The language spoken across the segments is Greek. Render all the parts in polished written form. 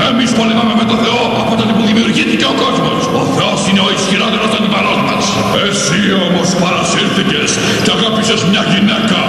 Εμείς πολεμάμε με τον Θεό από τότε που δημιουργήθηκε ο κόσμος. Ο Θεός είναι ο ισχυρότερος αντιπαλός μας. Εσύ όμως παρασύρθηκες και αγάπησες μια γυναίκα.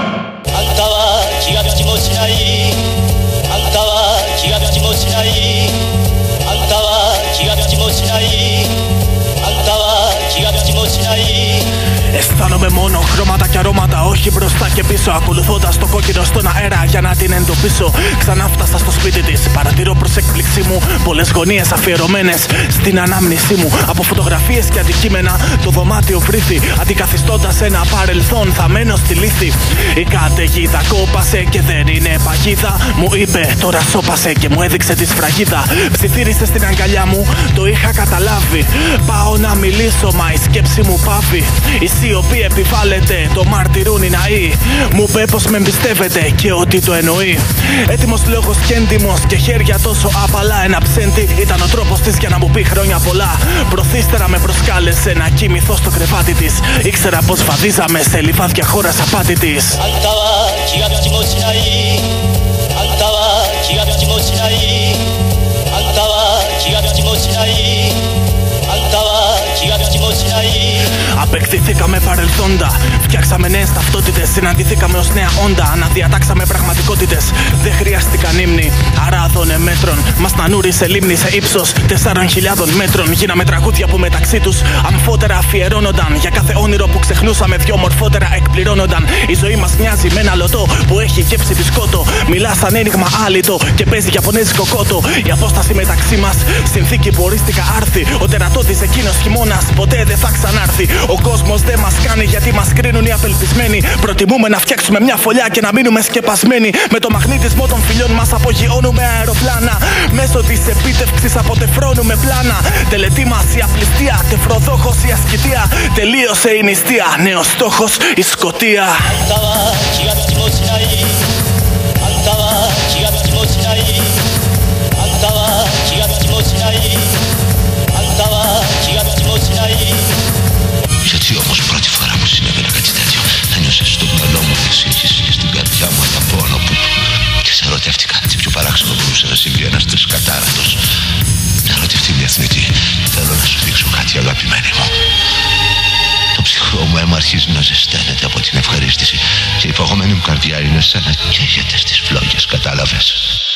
Αισθάνομαι μόνο χρώματα και αρώματα, όχι μπροστά και πίσω. Ακολουθώντας το κόκκινο στον αέρα για να την εντοπίσω. Ξανά φτάσα στο σπίτι της. Παρατηρώ προς έκπληξή μου πολλές γωνίες αφιερωμένες στην ανάμνησή μου. Από φωτογραφίες και αντικείμενα το δωμάτιο βρήθη, αντικαθιστώντας ένα παρελθόν θαμμένο στη λύθη. Η καταιγίδα κόπασε και δεν είναι παγίδα. Μου είπε τώρα σώπασε και μου έδειξε τη σφραγίδα. Ψιθύρισε στην αγκαλιά μου, το είχα καταλάβει. Πάω να μιλήσω, μα η σκέψη μου πάβει. Η σιωπή επιβάλλεται, το μαρτυρούν οι ναοί. Μου είπε πως με εμπιστεύεται και ότι το εννοεί. Έτοιμος λόγος και έντιμος και χέρια τόσο απαλά. Ένα ψέντη ήταν ο τρόπος της για να μου πει χρόνια πολλά. Προθύστερα με προσκάλεσε να κοιμηθώ στο κρεβάτι της. Ήξερα πως βαδίζαμε σε λιβάδια χώρας απάτητης. Απεκτηθήκαμε παρελθόντα, φτιάξαμε νέες ταυτότητες, συναντηθήκαμε ως νέα όντα, αναδιατάξαμε πραγματικότητες. Δεν χρειάστηκαν ύμνοι, αράδωνε μέτρων. Μας νανούρισε λίμνη σε ύψος 4.000 μέτρων. Γίναμε τραγούδια που μεταξύ τους αμφότερα αφιερώνονταν. Για κάθε όνειρο που ξεχνούσαμε, δυο μορφότερα εκπληρώνονταν. Η ζωή μας μοιάζει με ένα λωτό που έχει γεύση μπισκότο. Μιλά σαν ένιγμα άλυτο και παίζει ιαπωνέζικο κότο. Η απόσταση μεταξύ μας, συνθήκη που ορίστηκα άρθη. Ο τερατώδης εκείνος χειμώνας ποτέ δεν θα ξανάρθει. Ο κόσμος δεν μας κάνει γιατί μας κρίνουν οι απελπισμένοι. Προτιμούμε να φτιάξουμε μια φωλιά και να μείνουμε σκεπασμένοι. Με το μαγνήτισμό των φιλιών μας απογειώνουμε αεροπλάνα. Μέσω της επίτευξης αποτεφρώνουμε πλάνα. Τελετή μας η απληστία, τεφροδόχος η ασκητία. Τελείωσε η νηστεία, νέος στόχος η σκοτία. Γιατί όμως πρώτη φορά μου συνέβαινε κάτι τέτοιο, ένιωσα στο μυαλό μου τη σύγχυση και στην καρδιά μου ένα πόνο που... Και σε ερωτεύτηκα, τι πιο παράξενο μπορούσε να συμβεί ένας τρισκατάρατος. Να ερωτευτεί μια θνητή, θέλω να σου δείξω κάτι αγαπημένη μου. Το ψυχρό μου αίμα αρχίζει να ζεσταίνεται από την ευχαρίστηση και η παγωμένη μου καρδιά είναι σαν να καίγεται στις φλόγες, κατάλαβες.